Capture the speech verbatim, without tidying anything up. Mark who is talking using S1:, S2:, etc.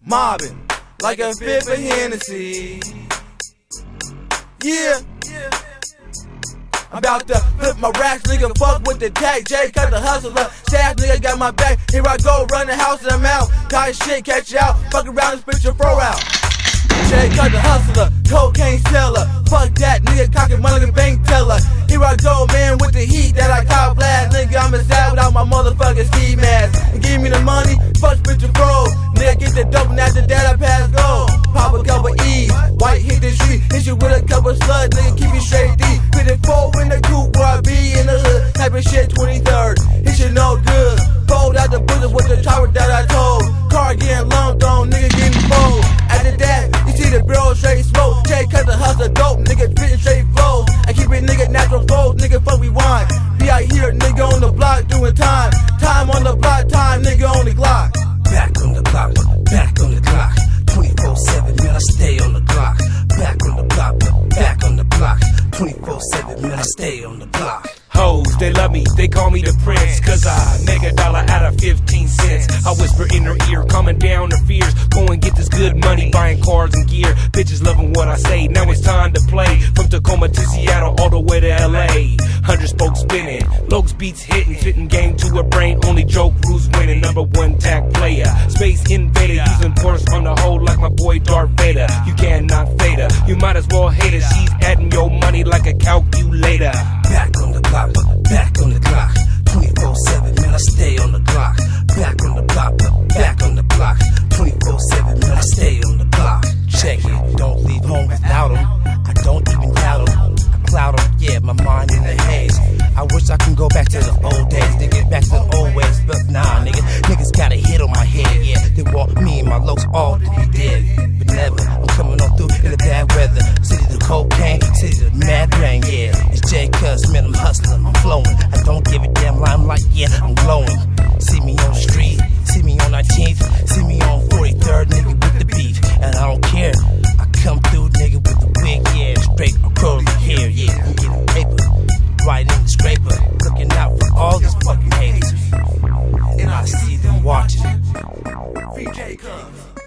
S1: mobbing like a fifth of Hennessy. Yeah, I'm about to flip my racks, nigga, fuck with the tag. Jay cut the hustler, staff nigga got my back. Here I go, run the house and I'm out. Tight shit, catch you out, fuck around and spit your throw out. Jay cut the hustler, cocaine seller. Fuck that, nigga, cockin' money like a bank teller. Here I go, man, with the heat that I caught blast. Nigga, I'm inside without my motherfucking ski mask. And give me the money, fuck spit your throw. Nigga, get the dope and after that I pass go. Pop a couple E's, white hit the street. Hit you with a couple slugs, nigga, keep me straight D. Put it four in the coupe where I be in the hood. Type of shit, twenty-third, hit you no good. Fold out the bullets with the tower that I told. Car getting lumped on, nigga getting fold. After that, you see the barrel straight smoke. Jay cut the hustle dope, nigga spitting straight flows. I keep it nigga natural flows, nigga fuck we wine. Be out here, nigga on the block doing time. Time on the block, time nigga on the Glock.
S2: Back on the block, back on the clock. twenty-four seven, man, I stay on the clock. Back on the block, back on the block. twenty-four seven, man, I stay on the block.
S3: Hoes, they love me, they call me the prince. Cause I make a dollar out of fifteen cents. I whisper in her ear, calming down her fears. Go and get this good money, buying cars and gear. Bitches loving what I say, now it's time to play. From Tacoma to Seattle, all the way to L A. Hundred spokes spinning, Lokes beats hitting. Fitting game to a brain, only joke rules winning. Number one tag player, space invader. Using Porsche on the hole like my boy Darth Vader. You cannot fade her, you might as well hate her. She's adding your money like a calculator.
S2: Back on the block, back on the clock. twenty-four seven, man, I stay on the block. Back on the block, back on the block. twenty-four seven, man, I stay on the block. Check it, don't leave home without them. I don't even doubt them. I cloud them, yeah, my mind in the haze. I wish I can go back to the old days, nigga, back to the old ways. But nah, nigga, niggas got a hit on my head, yeah. They want me and my Lokes all to be dead. But never, I'm coming on through in the bad weather. City to cocaine, city to mad rain, yeah. It's J Cuz, man, I'm hustling, I'm flowing. I don't give a damn, I'm like, yeah, I'm glowing. See me on the street, see me on nineteenth, see me on forty-third, nigga, with the beef. And I don't care, I come through, nigga, with the wig, yeah. Straight or curly hair, yeah. I'm getting paper, right in the scraper. Looking out for all these fucking haters. And I see them watching.
S1: Free J Cuz.